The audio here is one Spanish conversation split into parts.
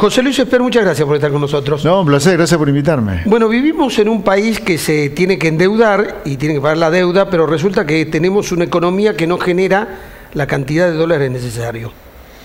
José Luis Esper, muchas gracias por estar con nosotros. No, un placer, gracias por invitarme. Bueno, vivimos en un país que se tiene que endeudar y tiene que pagar la deuda, pero resulta que tenemos una economía que no genera la cantidad de dólares necesarios.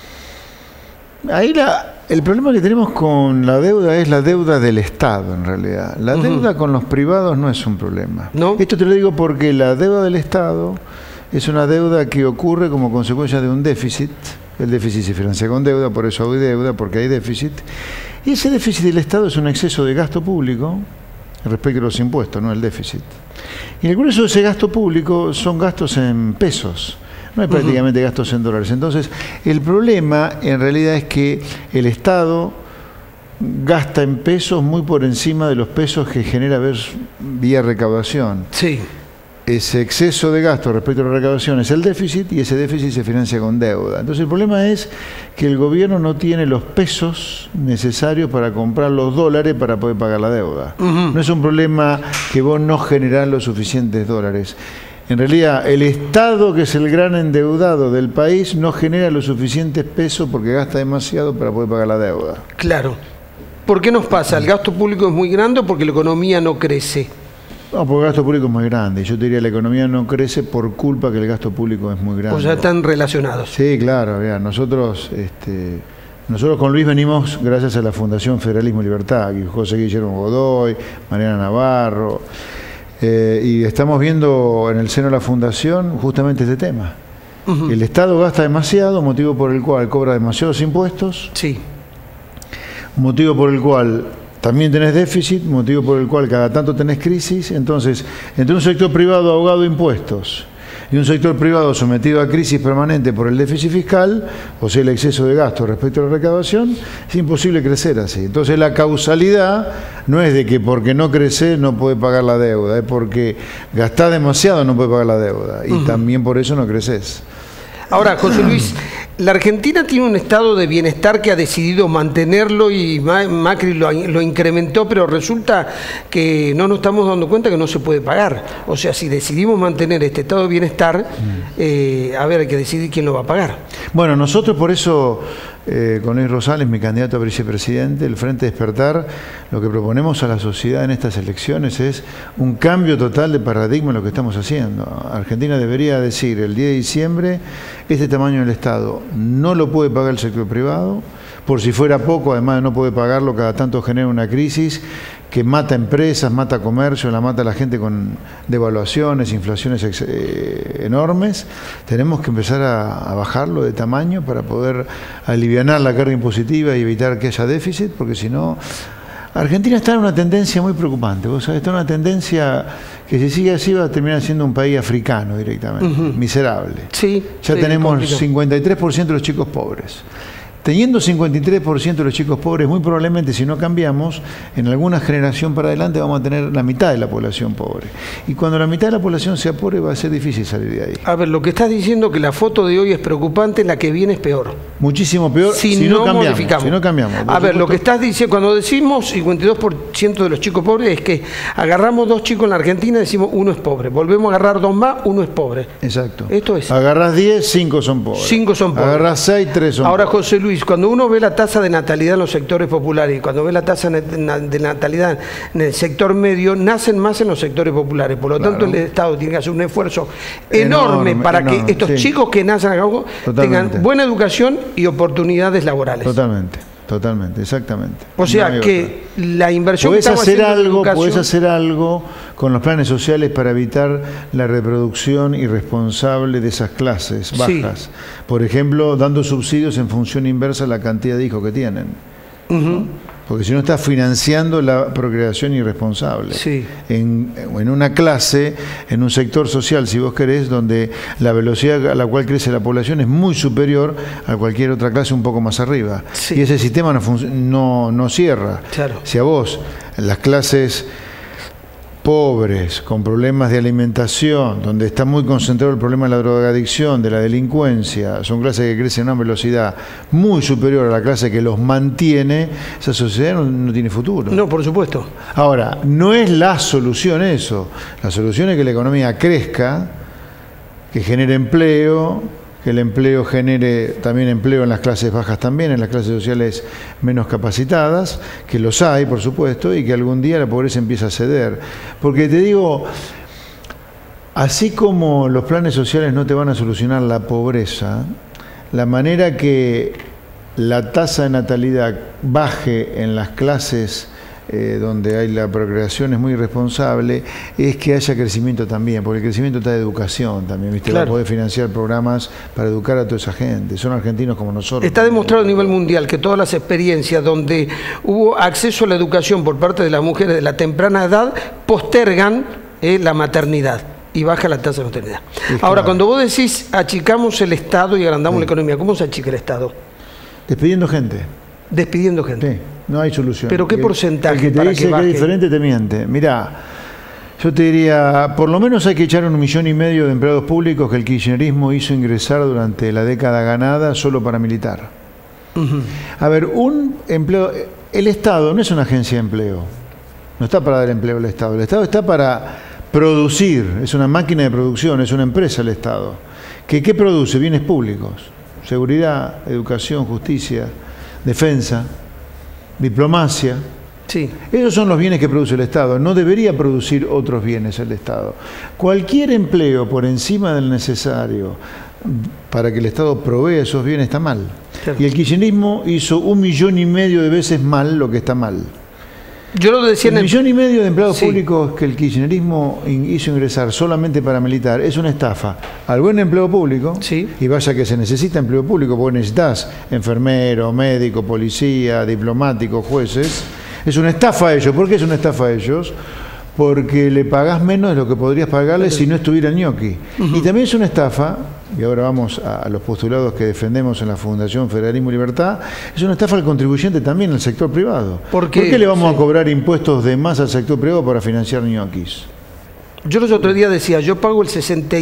Ahí el problema que tenemos con la deuda es la deuda del Estado, en realidad. La deuda con los privados no es un problema. ¿No? Esto te lo digo porque la deuda del Estado es una deuda que ocurre como consecuencia de un déficit. El déficit se financia con deuda, por eso hay deuda, porque hay déficit. Y ese déficit del Estado es un exceso de gasto público respecto a los impuestos, no el déficit. Y el grueso de ese gasto público son gastos en pesos. No hay prácticamente gastos en dólares. Entonces, el problema en realidad es que el Estado gasta en pesos muy por encima de los pesos que genera vía recaudación. Sí. Ese exceso de gasto respecto a la recaudación es el déficit y ese déficit se financia con deuda. Entonces, el problema es que el gobierno no tiene los pesos necesarios para comprar los dólares para poder pagar la deuda. No es un problema que vos no generás los suficientes dólares. En realidad, el Estado, que es el gran endeudado del país, no genera los suficientes pesos porque gasta demasiado para poder pagar la deuda. Claro. ¿Por qué nos pasa? ¿El gasto público es muy grande o porque la economía no crece? No, porque el gasto público es muy grande. Yo te diría que la economía no crece por culpa que el gasto público es muy grande. O sea, están relacionados. Sí, claro. Mira, nosotros con Luis venimos gracias a la Fundación Federalismo y Libertad, José Guillermo Godoy, Mariana Navarro. Y estamos viendo en el seno de la Fundación justamente este tema. El Estado gasta demasiado, motivo por el cual cobra demasiados impuestos. Sí. Motivo por el cual también tenés déficit, motivo por el cual cada tanto tenés crisis. Entonces, entre un sector privado ahogado de impuestos y un sector privado sometido a crisis permanente por el déficit fiscal, o sea, el exceso de gasto respecto a la recaudación, es imposible crecer así. Entonces, la causalidad no es de que porque no creces no puede pagar la deuda, es porque gastás demasiado no puede pagar la deuda, y también por eso no creces. Ahora, José Luis, la Argentina tiene un estado de bienestar que ha decidido mantenerlo y Macri lo incrementó, pero resulta que no nos estamos dando cuenta que no se puede pagar. O sea, si decidimos mantener este estado de bienestar, a ver, hay que decidir quién lo va a pagar. Bueno, nosotros por eso, con Luis Rosales, mi candidato a vicepresidente, el Frente Despertar, lo que proponemos a la sociedad en estas elecciones es un cambio total de paradigma en lo que estamos haciendo. Argentina debería decir el 10 de diciembre, este tamaño del Estado no lo puede pagar el sector privado, por si fuera poco, además de no poder pagarlo, cada tanto genera una crisis que mata empresas, mata comercio, la mata a la gente con devaluaciones, inflaciones enormes. Tenemos que empezar a bajarlo de tamaño para poder alivianar la carga impositiva y evitar que haya déficit, porque si no, Argentina está en una tendencia muy preocupante. Vos sabés, está en una tendencia que si sigue así va a terminar siendo un país africano directamente, miserable. Sí, ya tenemos 53% de los chicos pobres. Teniendo 53% de los chicos pobres, muy probablemente si no cambiamos, en alguna generación para adelante vamos a tener la mitad de la población pobre. Y cuando la mitad de la población sea pobre va a ser difícil salir de ahí. A ver, lo que estás diciendo que la foto de hoy es preocupante, la que viene es peor. Muchísimo peor si no modificamos. Si no cambiamos. A ver, lo que estás diciendo, cuando decimos 52% de los chicos pobres, es que agarramos 2 chicos en la Argentina y decimos uno es pobre. Volvemos a agarrar 2 más, uno es pobre. Exacto. Esto es. Agarrás 10, 5 son pobres. 5 son pobres. Agarrás 6, 3 son pobres. Ahora, José Luis, cuando uno ve la tasa de natalidad en los sectores populares y cuando ve la tasa de natalidad en el sector medio, nacen más en los sectores populares. Por lo tanto, el Estado tiene que hacer un esfuerzo enorme para que estos chicos que nacen acá tengan buena educación y oportunidades laborales. Totalmente, exactamente. O sea que la inversión que estamos haciendo en educación... Podés hacer algo con los planes sociales para evitar la reproducción irresponsable de esas clases bajas. Sí. Por ejemplo, dando subsidios en función inversa a la cantidad de hijos que tienen. ¿No? Porque si no estás financiando la procreación irresponsable. Sí. En una clase, en un sector social, si vos querés, donde la velocidad a la cual crece la población es muy superior a cualquier otra clase un poco más arriba. Sí. Y ese sistema no cierra. Claro. Si a vos, las clases pobres, con problemas de alimentación, donde está muy concentrado el problema de la drogadicción, de la delincuencia, son clases que crecen a una velocidad muy superior a la clase que los mantiene, esa sociedad no tiene futuro. No, por supuesto. Ahora, no es la solución eso. La solución es que la economía crezca, que genere empleo, que el empleo genere también empleo en las clases bajas también, en las clases sociales menos capacitadas, que los hay, por supuesto, y que algún día la pobreza empieza a ceder. Porque te digo, así como los planes sociales no te van a solucionar la pobreza, la manera que la tasa de natalidad baje en las clases donde hay la procreación es muy irresponsable, es que haya crecimiento también, porque el crecimiento está de educación también, ¿viste? Claro. Va a poder financiar programas para educar a toda esa gente, son argentinos como nosotros. Está demostrado a nivel mundial que todas las experiencias donde hubo acceso a la educación por parte de las mujeres de la temprana edad postergan la maternidad y baja la tasa de maternidad. Ahora, cuando vos decís achicamos el Estado y agrandamos la economía, ¿cómo se achica el Estado? Despidiendo gente. Despidiendo gente. Sí, no hay solución. ¿Pero qué porcentaje? El que te dice que es diferente te miente. Mirá, yo te diría, por lo menos hay que echar 1,5 millones de empleados públicos que el kirchnerismo hizo ingresar durante la década ganada solo para militar. A ver, un empleo... El Estado no es una agencia de empleo. No está para dar empleo al Estado. El Estado está para producir. Es una máquina de producción, es una empresa el Estado. ¿Qué produce? Bienes públicos. Seguridad, educación, justicia, defensa, diplomacia. Sí. Esos son los bienes que produce el Estado. No debería producir otros bienes el Estado. Cualquier empleo por encima del necesario para que el Estado provea esos bienes está mal. Claro. Y el kirchnerismo hizo 1,5 millones de veces mal lo que está mal. Yo lo decía en el 1,5 millones de empleados públicos que el kirchnerismo hizo ingresar solamente para militar es una estafa al buen empleo público. Sí. Y vaya que se necesita empleo público porque necesitas enfermero, médico, policía, diplomático, jueces. Es una estafa a ellos. ¿Por qué es una estafa a ellos? Porque le pagás menos de lo que podrías pagarle si no estuviera el ñoqui. Y también es una estafa, y ahora vamos a los postulados que defendemos en la Fundación Federalismo y Libertad, es una estafa al contribuyente también, al sector privado. ¿Por qué le vamos a cobrar impuestos de más al sector privado para financiar ñoquis? Yo los otros días decía, yo pago el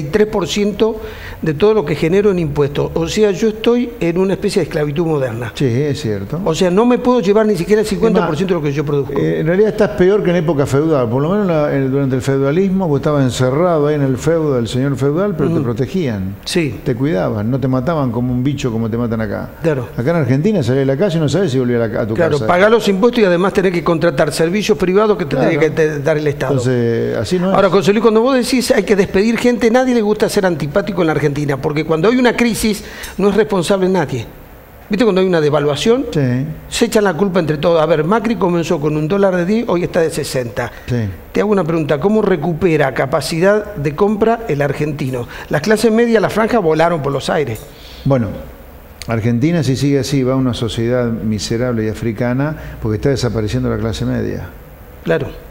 63% de todo lo que genero en impuestos. O sea, yo estoy en una especie de esclavitud moderna. Sí, es cierto. O sea, no me puedo llevar ni siquiera el 50% de lo que yo produzco. En realidad estás peor que en época feudal. Por lo menos durante el feudalismo vos estabas encerrado ahí en el feudo del señor feudal, pero te protegían. Sí. Te cuidaban, no te mataban como un bicho como te matan acá. Claro. Acá en Argentina salís a la calle y no sabes si volvés a tu casa. Claro, pagás los impuestos y además tenés que contratar servicios privados que te tiene que dar el Estado. Entonces, así no es. Ahora, José Luis, cuando vos decís hay que despedir gente, nadie le gusta ser antipático en la Argentina, porque cuando hay una crisis no es responsable nadie. ¿Viste cuando hay una devaluación? Sí. Se echan la culpa entre todos. A ver, Macri comenzó con $1 de 10, hoy está de 60. Sí. Te hago una pregunta, ¿cómo recupera capacidad de compra el argentino? Las clases medias, las franjas volaron por los aires. Bueno, Argentina si sigue así va a una sociedad miserable y africana porque está desapareciendo la clase media. Claro.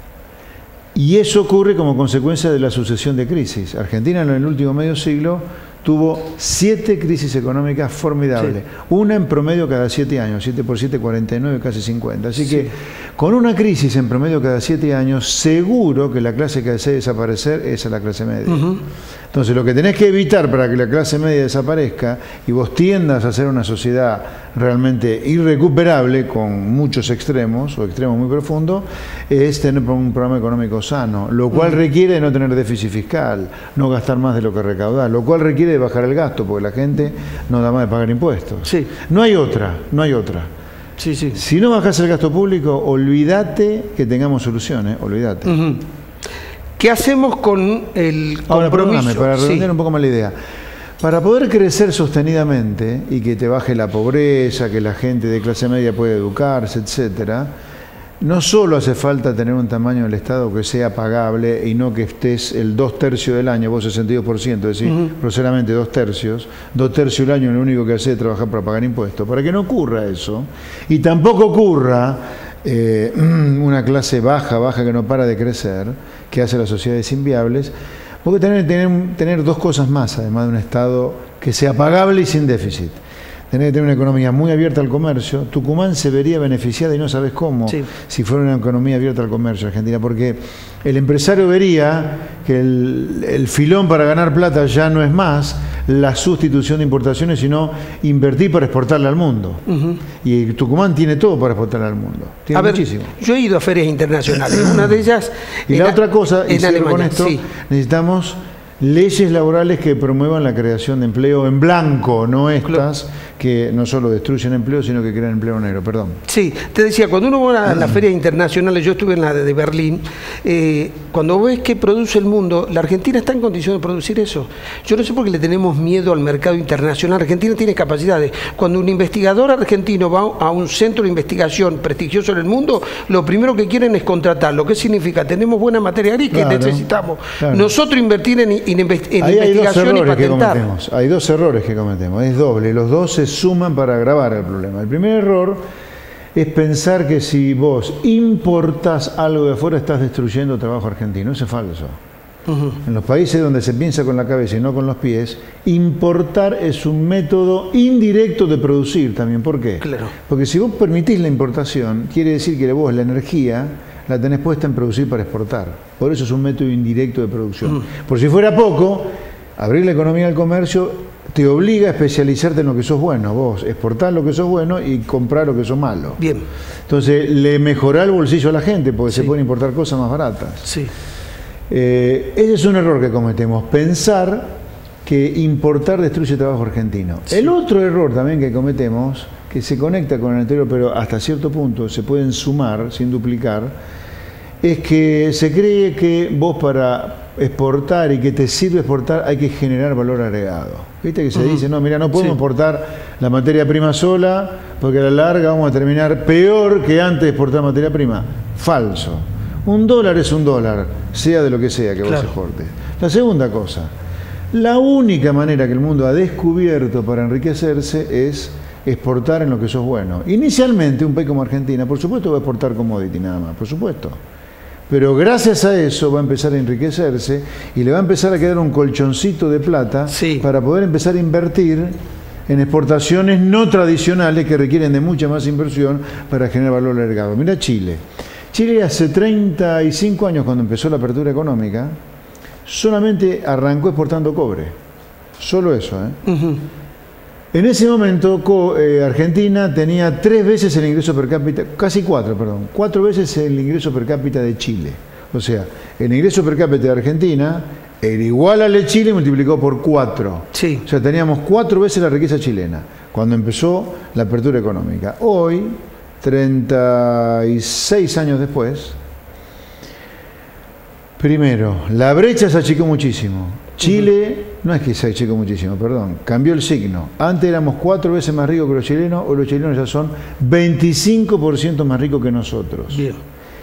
Y eso ocurre como consecuencia de la sucesión de crisis. Argentina en el último medio siglo tuvo 7 crisis económicas formidables. Sí. Una en promedio cada 7 años, 7 por 7, 49, casi 50. Así que con una crisis en promedio cada 7 años, seguro que la clase que desea desaparecer es la clase media. Entonces lo que tenés que evitar para que la clase media desaparezca y vos tiendas a ser una sociedad realmente irrecuperable con muchos extremos o extremos muy profundos, es tener un programa económico sano, lo cual requiere de no tener déficit fiscal, no gastar más de lo que recaudar, lo cual requiere de bajar el gasto, porque la gente no da más de pagar impuestos. Sí. No hay otra, no hay otra. Sí, sí. Si no bajás el gasto público, olvídate que tengamos soluciones, olvídate. ¿Qué hacemos con el compromiso? Ahora, perdóname, para redondear un poco más la idea. Para poder crecer sostenidamente y que te baje la pobreza, que la gente de clase media pueda educarse, etcétera, no solo hace falta tener un tamaño del Estado que sea pagable y no que estés el 2/3 del año, vos 62%, es decir, groseramente 2/3 del año lo único que hace es trabajar para pagar impuestos. Para que no ocurra eso, y tampoco ocurra una clase baja que no para de crecer, que hace las sociedades inviables, porque tener dos cosas más, además de un Estado que sea pagable y sin déficit. Tenés que tener una economía muy abierta al comercio. Tucumán se vería beneficiada y no sabes cómo si fuera una economía abierta al comercio Argentina, porque el empresario vería que el filón para ganar plata ya no es más la sustitución de importaciones, sino invertir para exportarle al mundo. Y Tucumán tiene todo para exportarle al mundo. Tiene muchísimo. Yo he ido a ferias internacionales, una de ellas y la otra cosa, y en Alemania, con esto, necesitamos leyes laborales que promuevan la creación de empleo en blanco, no estas que no solo destruyen empleo, sino que crean empleo negro. Perdón. Sí, te decía, cuando uno va a las ferias internacionales, yo estuve en la de Berlín, cuando ves qué produce el mundo, la Argentina está en condición de producir eso. Yo no sé por qué le tenemos miedo al mercado internacional. Argentina tiene capacidades. Cuando un investigador argentino va a un centro de investigación prestigioso en el mundo, lo primero que quieren es contratarlo. ¿Qué significa? Tenemos buena materia gris que necesitamos. Claro. Nosotros invertir en investigación y patentar. Hay dos errores que cometemos. Es doble. Los dos se suman para agravar el problema. El primer error es pensar que si vos importás algo de afuera estás destruyendo trabajo argentino. Eso es falso. En los países donde se piensa con la cabeza y no con los pies, importar es un método indirecto de producir también. ¿Por qué? Claro. Porque si vos permitís la importación, quiere decir que vos la energía la tenés puesta en producir para exportar. Por eso es un método indirecto de producción. Por si fuera poco, abrir la economía al comercio te obliga a especializarte en lo que sos bueno. Vos exportás lo que sos bueno y comprás lo que sos malo. Bien. Entonces le mejorá el bolsillo a la gente porque se pueden importar cosas más baratas. Sí. Ese es un error que cometemos, pensar que importar destruye trabajo argentino. Sí. El otro error también que cometemos, que se conecta con el anterior, pero hasta cierto punto se pueden sumar sin duplicar, es que se cree que vos para exportar y que te sirve exportar hay que generar valor agregado. ¿Viste que se dice? No, mira, no podemos exportar la materia prima sola porque a la larga vamos a terminar peor que antes de exportar materia prima. Falso. $1 es $1, sea de lo que sea que vos exportes. La segunda cosa, la única manera que el mundo ha descubierto para enriquecerse es exportar en lo que sos bueno. Inicialmente, un país como Argentina, por supuesto, va a exportar commodity nada más, por supuesto. Pero gracias a eso va a empezar a enriquecerse y le va a empezar a quedar un colchoncito de plata para poder empezar a invertir en exportaciones no tradicionales que requieren de mucha más inversión para generar valor agregado. Mira Chile. Chile hace 35 años, cuando empezó la apertura económica, solamente arrancó exportando cobre. Solo eso, En ese momento Argentina tenía 3 veces el ingreso per cápita, casi 4, perdón, 4 veces el ingreso per cápita de Chile. O sea, el ingreso per cápita de Argentina era igual al de Chile multiplicado por 4. Sí. O sea, teníamos 4 veces la riqueza chilena cuando empezó la apertura económica. Hoy, 36 años después, primero, la brecha se achicó muchísimo. Chile, no es que se achicó muchísimo, perdón, cambió el signo. Antes éramos 4 veces más ricos que los chilenos, o los chilenos ya son 25% más ricos que nosotros. Bien.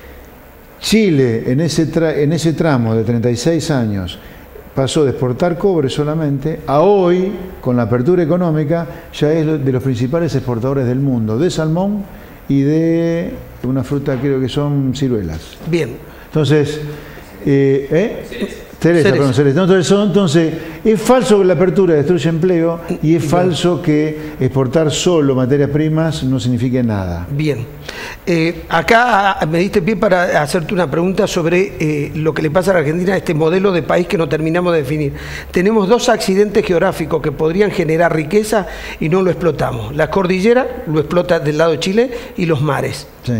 Chile, en ese tramo de 36 años, pasó de exportar cobre solamente a hoy, con la apertura económica, ya es de los principales exportadores del mundo, de salmón y de una fruta, creo que son ciruelas. Bien. Entonces, Cereza. Entonces, es falso que la apertura destruye empleo y es falso que exportar solo materias primas no signifique nada. Bien. Acá me diste pie para hacerte una pregunta sobre lo que le pasa a la Argentina, este modelo de país que no terminamos de definir. Tenemos 2 accidentes geográficos que podrían generar riqueza y no lo explotamos. La cordillera lo explota del lado de Chile y los mares. Sí.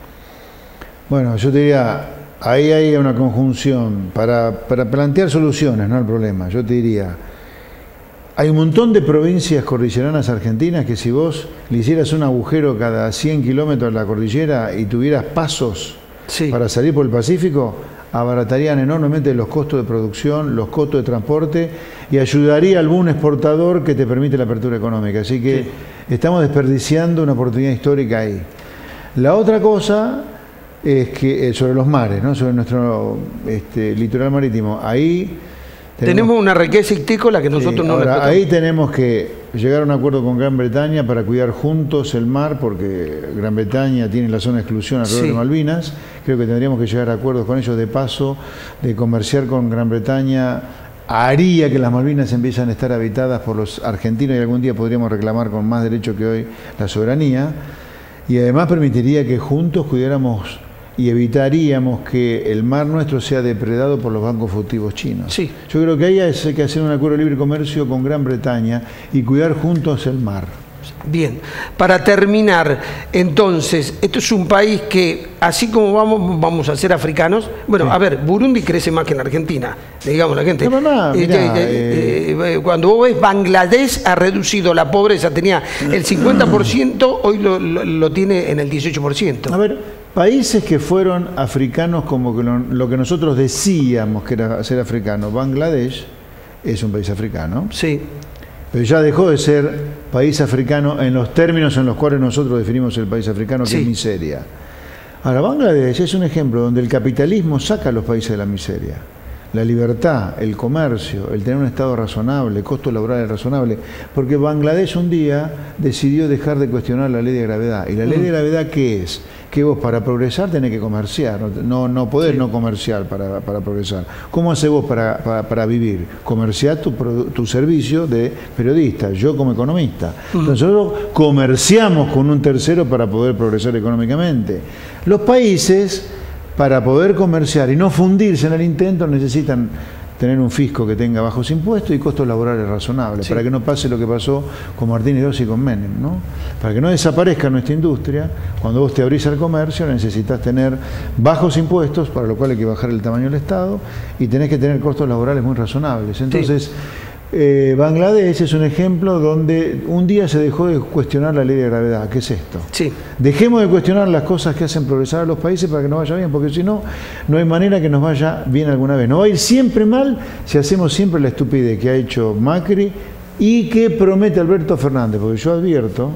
Bueno, yo te diría, ahí hay una conjunción para plantear soluciones, no al problema. Yo te diría, hay un montón de provincias cordilleranas argentinas que si vos le hicieras un agujero cada 100 kilómetros de la cordillera y tuvieras pasos para salir por el Pacífico, abaratarían enormemente los costos de producción, los costos de transporte y ayudaría a algún exportador que te permite la apertura económica. Así que estamos desperdiciando una oportunidad histórica ahí. La otra cosa es que sobre los mares, ¿no? Sobre nuestro litoral marítimo, ahí tenemos una riqueza ictícola que nosotros no explotamos. Ahí tenemos que llegar a un acuerdo con Gran Bretaña para cuidar juntos el mar, porque Gran Bretaña tiene la zona de exclusión alrededor de Malvinas. Creo que tendríamos que llegar a acuerdos con ellos. De paso, de comerciar con Gran Bretaña haría que las Malvinas empiezan a estar habitadas por los argentinos y algún día podríamos reclamar con más derecho que hoy la soberanía. Y además permitiría que juntos cuidáramos y evitaríamos que el mar nuestro sea depredado por los bancos furtivos chinos. Sí. Yo creo que ahí hay que hacer un acuerdo de libre comercio con Gran Bretaña y cuidar juntos el mar. Bien, para terminar, entonces, esto es un país que, así como vamos a ser africanos, bueno, sí. A ver, Burundi crece más que en Argentina, digamos la gente. No, mirá, cuando vos ves, Bangladesh ha reducido la pobreza, tenía el 50%, hoy lo tiene en el 18%. A ver, países que fueron africanos como que lo que nosotros decíamos que era ser africano, Bangladesh es un país africano. Sí. Pero ya dejó de ser país africano en los términos en los cuales nosotros definimos el país africano, que sí. Es miseria. Ahora, Bangladesh es un ejemplo donde el capitalismo saca a los países de la miseria. La libertad, el comercio, el tener un estado razonable, costos laborales razonables, porque Bangladesh un día decidió dejar de cuestionar la ley de gravedad. ¿Y la ley de gravedad qué es? Que vos para progresar tenés que comerciar, no podés no comerciar para progresar. ¿Cómo haces vos para vivir? Comerciar tu servicio de periodista, yo como economista. Entonces nosotros comerciamos con un tercero para poder progresar económicamente. Los países, para poder comerciar y no fundirse en el intento, necesitan tener un fisco que tenga bajos impuestos y costos laborales razonables, sí. Para que no pase lo que pasó con Martín Hirós y con Menem, ¿no? Para que no desaparezca nuestra industria, cuando vos te abrís al comercio necesitas tener bajos impuestos, para lo cual hay que bajar el tamaño del Estado, y tenés que tener costos laborales muy razonables. Entonces, sí. Bangladesh es un ejemplo donde un día se dejó de cuestionar la ley de gravedad. ¿Qué es esto? Sí. Dejemos de cuestionar las cosas que hacen progresar a los países para que nos vaya bien, porque si no, no hay manera que nos vaya bien alguna vez. Nos va a ir siempre mal si hacemos siempre la estupidez que ha hecho Macri y que promete Alberto Fernández, porque yo advierto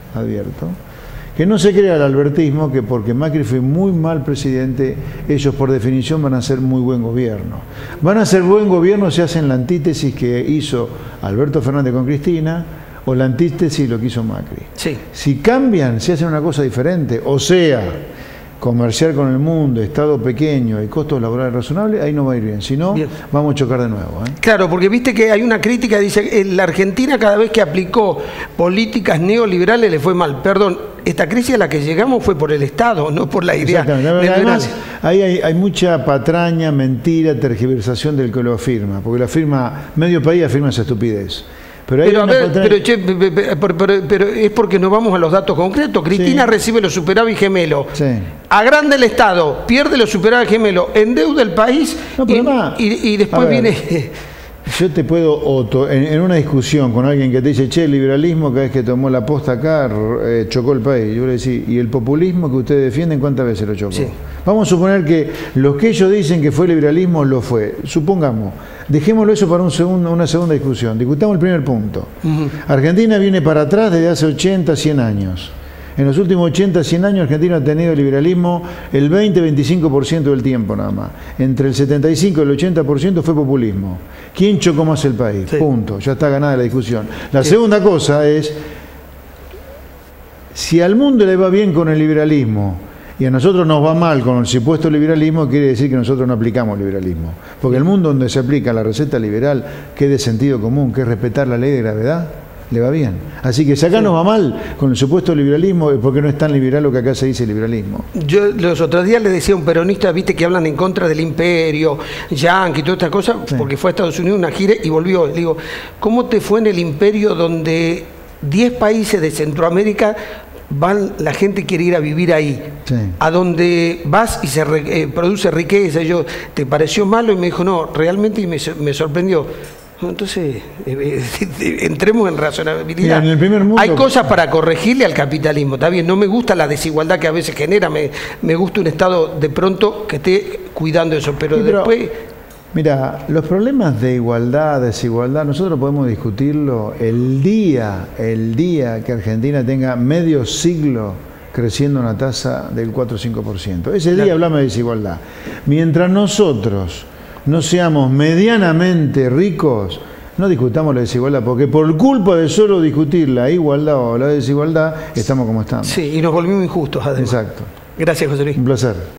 que no se crea el albertismo que porque Macri fue muy mal presidente, ellos por definición van a ser muy buen gobierno. Van a ser buen gobierno si hacen la antítesis que hizo Alberto Fernández con Cristina o la antítesis lo que hizo Macri. Sí. Si cambian, si hacen una cosa diferente, o sea, comerciar con el mundo, Estado pequeño y costos laborales razonables, ahí no va a ir bien. Si no, vamos a chocar de nuevo. Claro, porque viste que hay una crítica, dice, la Argentina cada vez que aplicó políticas neoliberales le fue mal. Perdón, esta crisis a la que llegamos fue por el Estado, no por la idea. Además, ahí hay mucha patraña, mentira, tergiversación del que lo afirma, porque lo afirma, medio país afirma esa estupidez. Pero es porque no vamos a los datos concretos. Cristina recibe los superávit gemelos. Sí. Agranda el Estado, pierde los superávit gemelos, endeuda el país y después viene... Yo te puedo, en una discusión con alguien que te dice, che, el liberalismo cada vez que tomó la posta acá chocó el país. Yo le decía, ¿y el populismo que ustedes defienden cuántas veces lo chocó? Sí. Vamos a suponer que los que ellos dicen que fue liberalismo lo fue. Supongamos, dejémoslo eso para una segunda discusión. Discutamos el primer punto. Argentina viene para atrás desde hace 80, 100 años. En los últimos 80, 100 años Argentina ha tenido liberalismo el 20-25% del tiempo nada más. Entre el 75 y el 80% fue populismo. ¿Quién chocó más el país? Sí. Punto. Ya está ganada la discusión. La segunda cosa es, si al mundo le va bien con el liberalismo y a nosotros nos va mal con el supuesto liberalismo, quiere decir que nosotros no aplicamos liberalismo. Porque el mundo donde se aplica la receta liberal, que es de sentido común, que es respetar la ley de gravedad, le va bien. Así que si acá nos va mal con el supuesto liberalismo, es porque no es tan liberal lo que acá se dice liberalismo. Yo los otros días le decía a un peronista, viste, que hablan en contra del imperio, yankee y toda esta cosa, porque fue a Estados Unidos una gira y volvió. Le digo, ¿cómo te fue en el imperio donde 10 países de Centroamérica la gente quiere ir a vivir ahí? Sí. A donde vas y se produce riqueza? Yo, ¿te pareció malo? Y me dijo, no, realmente me sorprendió. Entonces, entremos en razonabilidad. En el primer mundo, hay cosas para corregirle al capitalismo, está bien, no me gusta la desigualdad que a veces genera, me gusta un Estado de pronto que esté cuidando eso, pero después... Mira, los problemas de igualdad, desigualdad, nosotros podemos discutirlo el día que Argentina tenga medio siglo creciendo una tasa del 4 o 5%. Ese día hablamos de desigualdad. Mientras nosotros no seamos medianamente ricos, no discutamos la desigualdad, porque por culpa de solo discutir la igualdad o la desigualdad, estamos como estamos. Sí, y nos volvimos injustos además. Exacto. Gracias, José Luis. Un placer.